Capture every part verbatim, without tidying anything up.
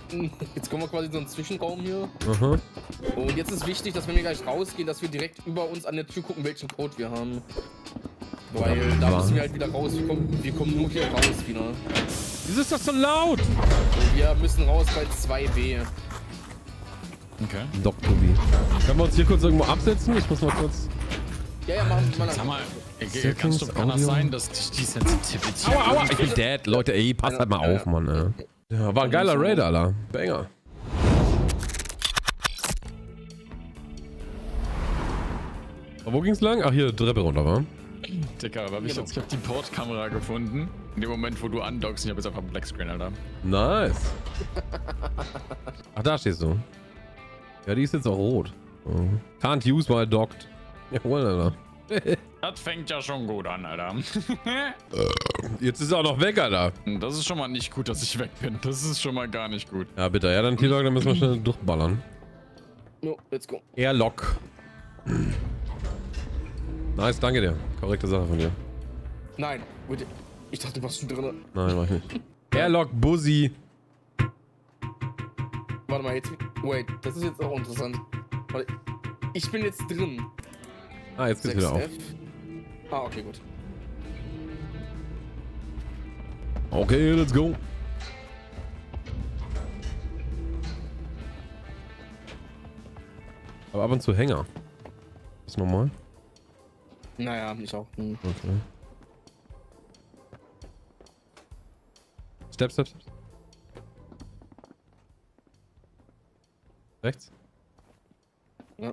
Jetzt kommen wir quasi in so einen Zwischenraum hier. Aha. Und jetzt ist wichtig, dass wenn wir gleich rausgehen, dass wir direkt über uns an der Tür gucken, welchen Code wir haben. Weil Ja, da was? müssen wir halt wieder raus. Wir kommen, wir kommen nur hier raus wieder. Wieso ist das so laut? Und wir müssen raus bei zwei B. Okay. Doktor B. Können wir uns hier kurz irgendwo absetzen? Ich muss mal kurz... Ja, ja, machen wir mal. Sag mal, äh, Settings, kannst du, kann das Audio. sein, dass die, die Sensitivity... Aua, aua, ich bin dead. Leute, ey, passt halt mal auf, Mann, ey. Ja, war ein geiler Raid, Alter. Banger. Wo ging's lang? Ach, hier, Treppe runter, wa? Dicker, aber ich, jetzt, ich hab die Portkamera gefunden. In dem Moment, wo du andockst, ich hab jetzt einfach einen Blackscreen, Alter. Nice. Ach, da stehst du. Ja, die ist jetzt auch rot. Oh. Can't use while docked. Jawohl, Alter. Das fängt ja schon gut an, Alter. Jetzt ist er auch noch weg, Alter. Das ist schon mal nicht gut, dass ich weg bin. Das ist schon mal gar nicht gut. Ja, bitte. Ja, dann T-Log, dann müssen wir schnell durchballern. No, let's go. Airlock. Nice, danke dir. Korrekte Sache von dir. Nein, bitte. Ich dachte, du warst schon drin. Nein, mach ich nicht. Airlock, Bussi. Warte mal, jetzt. Wait, das ist jetzt auch interessant. Warte, ich bin jetzt drin. Ah, jetzt geht's wieder auf. F. Ah, okay, gut. Okay, let's go. Aber ab und zu Hänger. Ist normal? Naja, ich auch. Hm. Okay. Step, step, step. Rechts. Ja.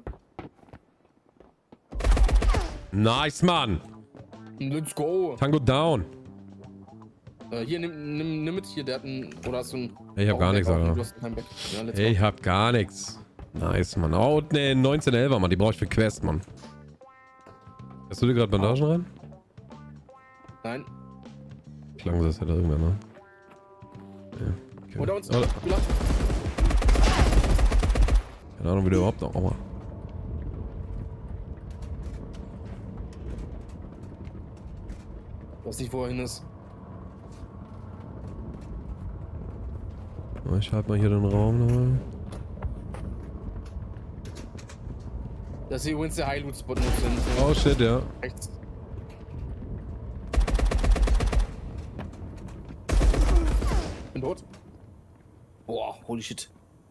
Nice, Mann. Let's go. Tango down. Äh, hier, nimm, nimm, nimm mit hier, der hat einen. Oder hast du einen. Hey, ich hab auch gar einen nichts, Back, Alter. du hast keinen Back. Ja, let's Hey, go. ich hab gar nichts. Nice, Mann. Oh, und ne neunzehn elfer, Mann. Die brauche ich für Quest, Mann. Hast du dir gerade Bandagen rein? Nein. Klang das ja da irgendwann, ne? Ja, okay. Oder uns. Oh, Cooler. keine Ahnung, wie der überhaupt noch. Aua. Ich weiß nicht, wo er hin ist. Ich halte mal hier den Raum nochmal. Das ist hier übrigens der High-Loot-Spot mit drin. Oh shit, ja. Rechts. Bin tot. Boah, holy shit.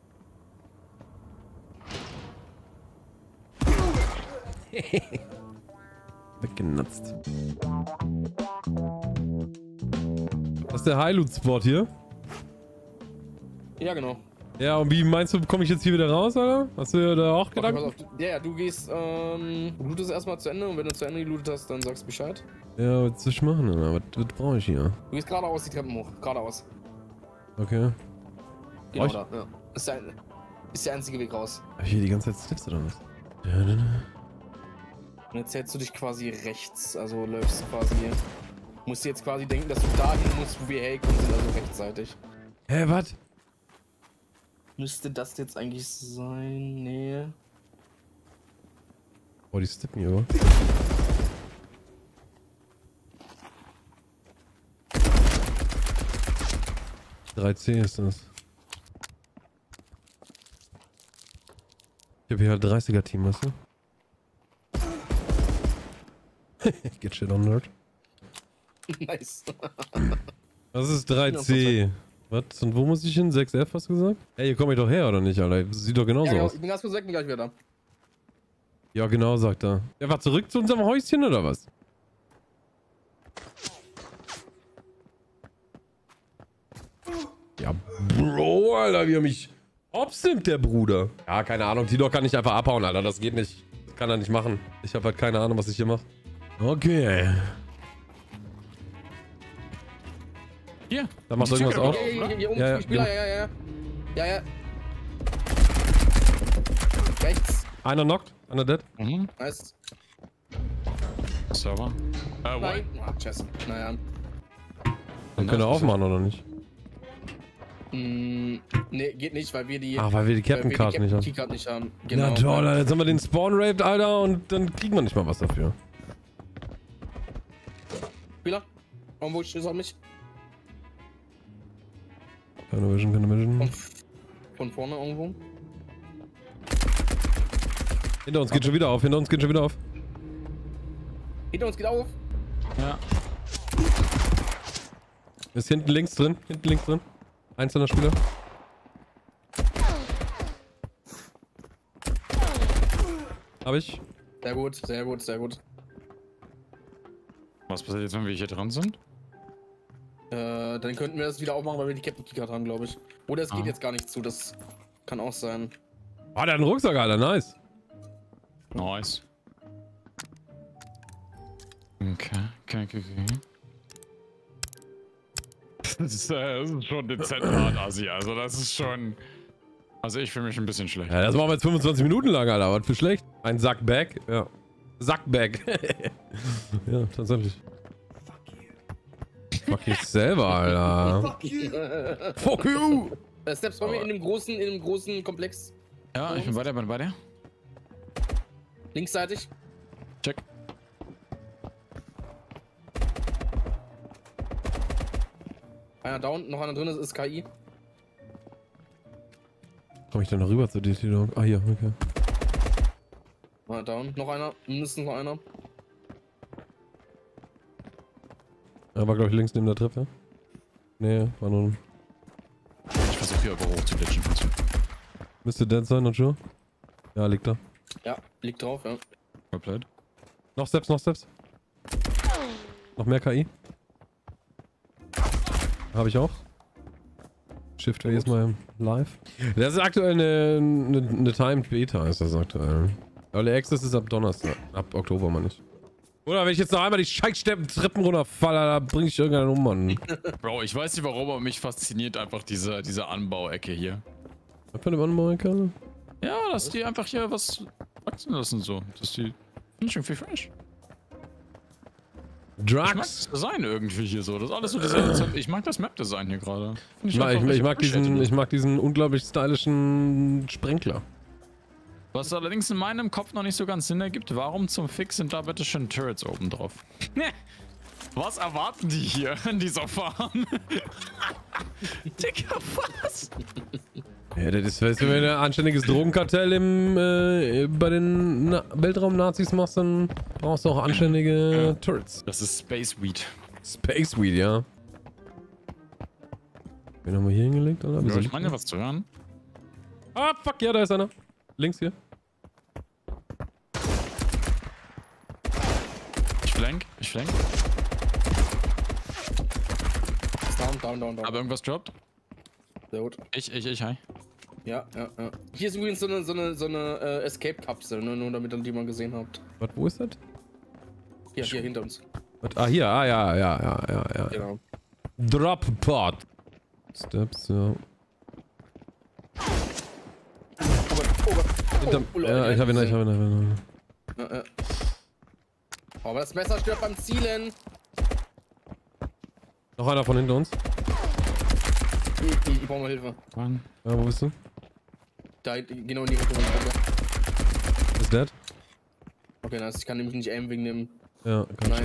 Weggenutzt. Das ist der High-Loot-Spot hier. Ja, genau. Ja, und wie meinst du, komme ich jetzt hier wieder raus, oder? Hast du da auch Okay, gedacht? pass auf. Ja, ja, du gehst, ähm, du lootest erstmal zu Ende und wenn du zu Ende gelootet hast, dann sagst du Bescheid. Ja, was soll ich machen, Alter? Was, was brauche ich hier? Du gehst geradeaus die Treppen hoch. Geradeaus. Okay. Genau ich- da. Ja. Ist der, ist der einzige Weg raus. Hab ich hier die ganze Zeit Steps oder was? Ja, ne, ne. Und jetzt hältst du dich quasi rechts, also läufst du quasi hier. Musst dir jetzt quasi denken, dass du dahin musst, wo wir hergekommen sind, also rechtzeitig. Hä, was? Müsste das jetzt eigentlich sein? Nee. Oh, die steppen hier, oder? drei C ist das. Ich hab hier halt dreißiger Team, weißt du? Get shit on nerd. Nice. Das ist drei C. Was? Und wo muss ich hin? sechs F hast du gesagt? Ey, hier komme ich doch her, oder nicht, Alter? Sieht doch genauso Ja, genau. aus. Ich bin ganz kurz weg und gleich wieder da. Ja, genau, sagt er. Der war zurück zu unserem Häuschen, oder was? Ja, Bro, Alter, wie er mich hops nimmt, der Bruder. Ja, keine Ahnung, Tito kann nicht einfach abhauen, Alter. Das geht nicht. Das kann er nicht machen. Ich habe halt keine Ahnung, was ich hier mache. Okay. Hier. Da macht Die irgendwas Tür auf. Hier, hier, hier, hier oben, Ja, ja, Spieler, ja, ja, ja. Ja, ja. Rechts. Einer knockt, einer dead. Mhm. Nice. Server. Äh, Nein. Ah, Chess. Naja. Dann können wir aufmachen, oder nicht? Mm, nee, geht nicht, weil wir die. Ach, weil wir die Captain weil wir Card nicht haben. Keycard nicht haben. Genau. Na toll, Alter. Jetzt haben wir den Spawn raped, Alter, und dann kriegen wir nicht mal was dafür. Spieler. Irgendwo stößt auf mich. Keine Vision, keine Vision. Und Von vorne irgendwo. Hinter uns geht schon wieder auf, hinter uns geht schon wieder auf. Hinter uns geht auf. Ja. Ist hinten links drin, hinten links drin. Einzelner Spieler. Hab ich. Sehr gut, sehr gut, sehr gut. Was passiert jetzt, wenn wir hier dran sind? Äh, dann könnten wir das wieder aufmachen, weil wir die Captain Key gerade haben, glaube ich. Oder es geht Ah. jetzt gar nicht zu, das kann auch sein. Oh, der hat einen Rucksack, Alter, nice. Nice. Okay, okay, okay, okay. Das ist, äh, das ist schon dezent hart, Assi. Also das ist schon... Also ich fühle mich ein bisschen schlecht. Ja, das machen wir jetzt fünfundzwanzig Minuten lang, Alter, was für schlecht. Ein Sack Back, ja. Sack Back. Ja, tatsächlich. Fuck you selber, Alter. Fuck you! Fuck you! Äh, Steps, wollen wir in dem großen, in dem großen Komplex Ja, ich bin bei dir, bin bei dir. linksseitig? Check. Einer down, noch einer drin, das ist K I. Komm ich denn noch rüber zu D T Dog? Ah, hier, okay. Einer down, noch einer, mindestens noch einer. Er war, glaube ich, links neben der Treppe. Nee, war nur ein... Ich versuche hier aber hoch zu glitschen. Müsste dead sein, not sure? Ja, liegt da. Ja, liegt drauf, ja. Komplett. Noch Steps, noch Steps. Noch mehr K I. Habe ich auch. Shift wäre jetzt mal live. Das ist aktuell eine, eine, eine Timed Beta, ist das aktuell. Early Access ist ab Donnerstag. Ab Oktober, meine ich. Oder wenn ich jetzt noch einmal die Scheißtreppen runterfalle, da bringe ich irgendeinen um, Mann. Bro, ich weiß nicht warum, aber mich fasziniert einfach diese, diese Anbauecke hier. Was für eine Anbauecke? Ja, dass die einfach hier was wachsen lassen so. Dass die... Finde ich irgendwie fresh. Ich mag das Drugs. Design irgendwie hier so. Das ist alles so diese, ich mag das Map-Design hier gerade. Ich, mag- ich, ich, mag diesen, ich mag diesen unglaublich stylischen Sprenkler. Was allerdings in meinem Kopf noch nicht so ganz Sinn ergibt, warum zum Fix sind da bitte schön Turrets oben drauf? Was erwarten die hier in dieser Farm? Digga, was? Ja, das ist, weißt du, wenn du ein anständiges Drogenkartell im, äh, bei den Na Weltraum-Nazis machst, dann brauchst du auch anständige Ja. Turrets. Das ist Space Weed. Space Weed, ja. Wen haben wir hier hingelegt, oder? Ja, ich meine ja was zu hören. Ah, fuck, ja, da ist einer. Links hier. Ich flank, ich flank. Down, down, down, down. Aber irgendwas droppt. Sehr gut. Ich, ich, ich, hi. Ja, ja, ja. Hier ist übrigens so eine, so eine, so eine äh, Escape-Kapsel, ne? Nur damit ihr die mal gesehen habt. Was, wo ist das? Hier, hier hinter uns. Was? Ah, hier, ah, ja, ja, ja, ja, ja. Genau. Drop Pod. Steps, ja. Oh Gott, oh Gott. Hinterm, Oh, Leute, ja, ich hab ihn, ich hab ihn, ich hab ihn. Ja, ja. Oh, aber das Messer stört beim Zielen. Noch einer von hinter uns. Ich, ich, ich brauche mal Hilfe. Mann. Ja, wo bist du? Da, genau in die Richtung. Ist dead? Okay, nice. Ich kann nämlich nicht aimen wegen dem Ja, kann Nein.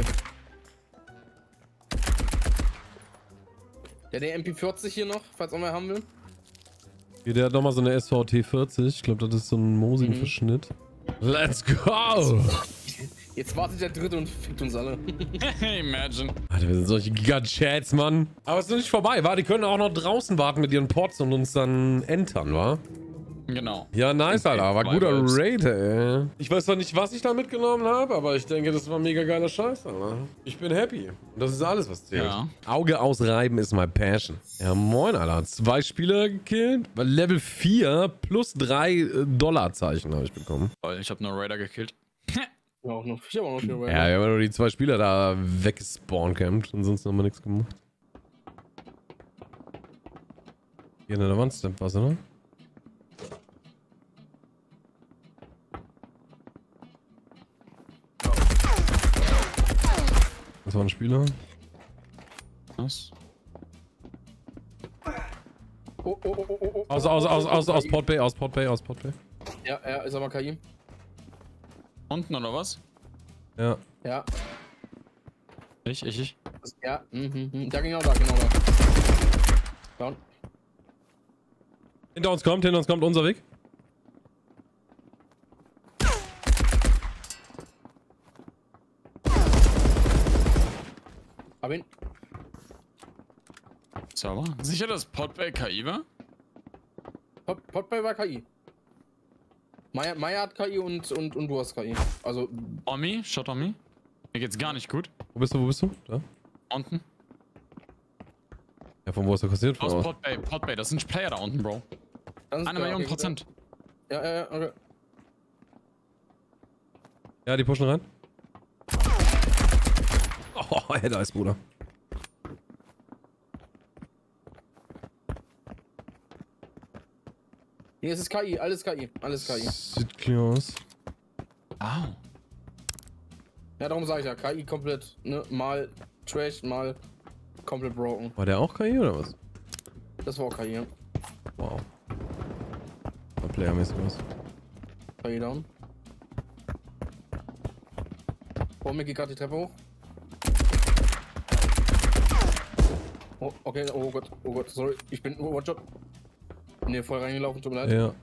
Der, der M P vierzig hier noch, falls auch mal haben will. Hier, der hat nochmal so eine S V T vierzig. Ich glaube, das ist so ein Mosin-Verschnitt. Let's go! Jetzt wartet der dritte und fickt uns alle. Imagine. Alter, wir sind solche Giga-Chats, Mann. Aber es ist noch nicht vorbei, wa? Die können auch noch draußen warten mit ihren Pods und uns dann entern, wa? Genau. Ja, nice, Okay, Alter. War zwei guter Vibes. Raid, ey. Ich weiß zwar nicht, was ich da mitgenommen habe, aber ich denke, das war mega geiler Scheiß, Alter. Ich bin happy. Und das ist alles, was zählt. Ja. Auge ausreiben ist my passion. Ja, moin, Alter. Zwei Spieler gekillt. Level vier plus drei äh, Dollarzeichen habe ich bekommen. Toll, ich habe nur Raider gekillt. Ja, auch noch. Ich habe auch noch viel Ja, wir haben nur die zwei Spieler da weggespawnt campt und sonst haben wir nichts gemacht. Hier in der Wand stimmt was, oder? Das war ein Spieler. Was? Oh, oh, oh, oh, oh, oh. Aus, aus, aus, aus, aus Port Bay, aus Port Bay, aus Port Bay. Ja, ja, ist aber K I. Unten oder was? Ja. Ja. Ich, ich, ich. Das, ja, mhm, mhm. Da genau da, genau da. Down. Hinter uns kommt, hinter uns kommt unser Weg. Hab ihn. Sauber. Sicher, dass Podbay K I war? Pot, Potbay war K I. Maya, Maya hat K I und, und, und du hast K I. Also. Omi, shot on me. Mir geht's gar nicht gut. Wo bist du, wo bist du? Da? Unten. Ja, von wo ist der kassiert? Aus Podbay, Podbay, das sind Player da unten, Bro. Eine Million okay, Prozent. Ja, ja, ja, okay. Ja, die pushen rein. Oh, hey, da ist Bruder. Hier ist es K I, alles K I, alles K I. Sieht clear aus. Wow. Ja, darum sage ich ja, K I komplett, ne, mal Trash, mal komplett broken. War der auch K I oder was? Das war auch K I, ja. Wow. War playermäßig was. K I down. Vor mir geht gerade die Treppe hoch. Oh, okay, oh Gott, oh Gott, sorry, ich bin, oh, watch out. Bin hier voll reingelaufen, tut mir leid. Ja.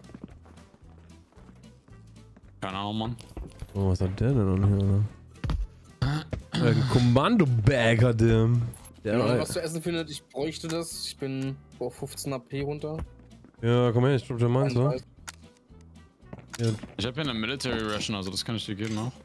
Keine Ahnung, Mann. Oh, was hat der denn noch hier? Ein Kommando-Bag hat der. Wenn Der man was zu essen findet, ich bräuchte das. Ich bin auf fünfzehn A P runter. Ja, komm her, ich glaub, der meins, wa? Ja. Ich hab hier eine Military Ration, also das kann ich dir geben auch.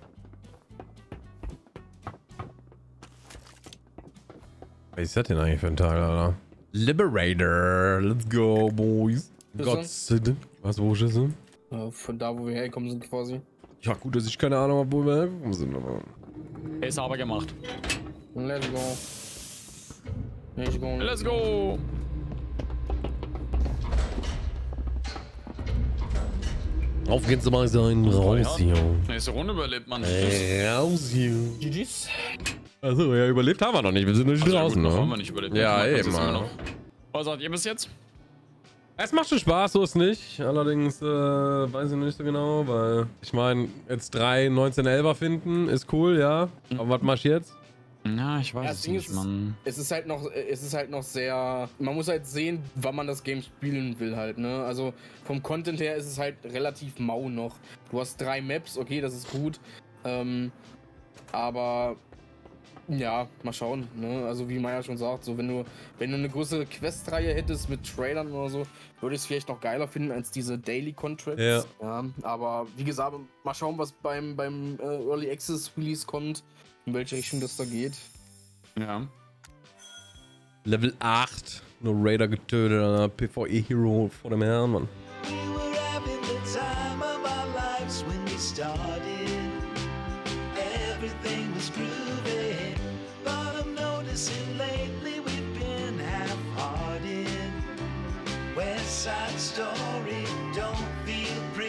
Was ist das denn eigentlich für ein Tag, Alter? Liberator, let's go, boys. Gott sei Dank. Was, wo ist das denn? Äh, von da, wo wir hergekommen sind, quasi. Ja, gut, dass ich keine Ahnung habe, wo wir hergekommen sind, aber. Ist aber gemacht. Let's go. Let's go. Let's go! Auf geht's mal sein, raus hier. Nächste Runde überlebt man. Raus hier. G G's. Achso, ja, überlebt haben wir noch nicht. Wir sind noch nicht Also, draußen, gut, noch ne? haben wir nicht überlebt. Ja, Ich mag, eben. das immer noch. Was sagt ihr bis jetzt? Es macht schon Spaß, so ist nicht. Allerdings äh, weiß ich noch nicht so genau, weil ich meine, jetzt drei neunzehn elfer finden ist cool, ja. Aber was machst du jetzt? Ja, ich weiß Ja, es das Ding nicht, ist, Mann. es ist halt noch, es ist halt noch sehr, man muss halt sehen, wann man das Game spielen will halt, ne? Also vom Content her ist es halt relativ mau noch. Du hast drei Maps, okay, das ist gut, ähm, aber ja, mal schauen, ne? Also wie Maya schon sagt, so wenn du, wenn du eine größere Questreihe hättest mit Trailern oder so, würde ich es vielleicht noch geiler finden als diese Daily Contracts. Ja. Ja, aber wie gesagt, mal schauen, was beim beim äh, Early Access Release kommt, in welche Richtung das da geht. Ja. Level acht. Nur Raider getötet, einer P V E-Hero vor dem Herrn, Mann. We were having the time of our lives when we started. Everything was groovy, but I'm noticing lately we've been half-hearted. West Side Story don't feel pretty.